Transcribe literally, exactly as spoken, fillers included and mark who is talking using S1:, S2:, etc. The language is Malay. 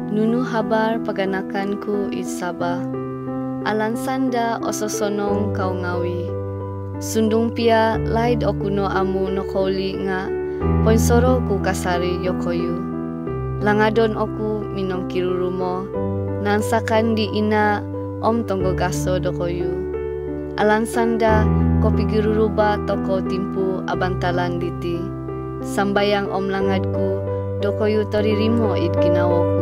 S1: Nunu habar paganakanku isaba. Alansanda ososonong kau ngawi. Sundung pia laid okuno amu nokoli nga. Ponsoro ku kasari yokoyu. Langadon oku minong kirurumo. Nansakan di ina om tonggo gaso dokoyu. Alansanda kopi giruruba toko timpu abantalan diti. Sambayang om langadku dokoyu toririmo it kinawoku.